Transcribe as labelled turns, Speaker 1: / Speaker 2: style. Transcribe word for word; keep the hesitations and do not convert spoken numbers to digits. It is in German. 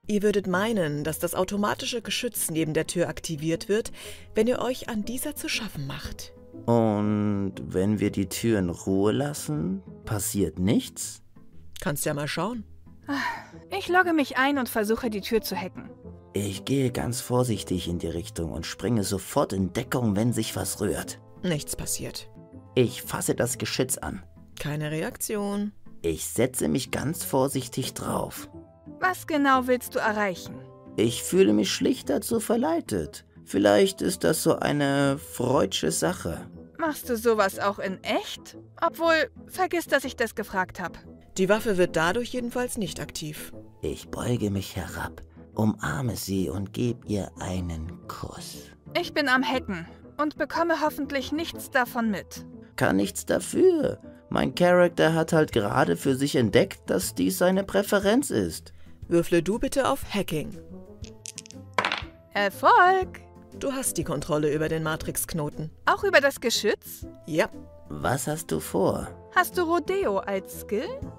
Speaker 1: Ihr würdet meinen, dass das automatische Geschütz neben der Tür aktiviert wird, wenn ihr euch an dieser zu schaffen macht.
Speaker 2: Und wenn wir die Tür in Ruhe lassen, passiert nichts?
Speaker 1: Kannst ja mal schauen.
Speaker 3: Ich logge mich ein und versuche, die Tür zu hacken.
Speaker 2: Ich gehe ganz vorsichtig in die Richtung und springe sofort in Deckung, wenn sich was rührt.
Speaker 1: Nichts passiert.
Speaker 2: Ich fasse das Geschütz an.
Speaker 1: Keine Reaktion.
Speaker 2: Ich setze mich ganz vorsichtig drauf.
Speaker 3: Was genau willst du erreichen?
Speaker 2: Ich fühle mich schlicht dazu verleitet. Vielleicht ist das so eine freudsche Sache.
Speaker 3: Machst du sowas auch in echt? Obwohl, vergiss, dass ich das gefragt habe.
Speaker 1: Die Waffe wird dadurch jedenfalls nicht aktiv.
Speaker 2: Ich beuge mich herab, umarme sie und gebe ihr einen Kuss.
Speaker 3: Ich bin am Hacken und bekomme hoffentlich nichts davon mit.
Speaker 2: Kann nichts dafür. Mein Charakter hat halt gerade für sich entdeckt, dass dies seine Präferenz ist.
Speaker 1: Würfle du bitte auf Hacking.
Speaker 3: Erfolg!
Speaker 1: Du hast die Kontrolle über den Matrix-Knoten.
Speaker 3: Auch über das Geschütz?
Speaker 1: Ja.
Speaker 2: Was hast du vor?
Speaker 3: Hast du Rodeo als Skill?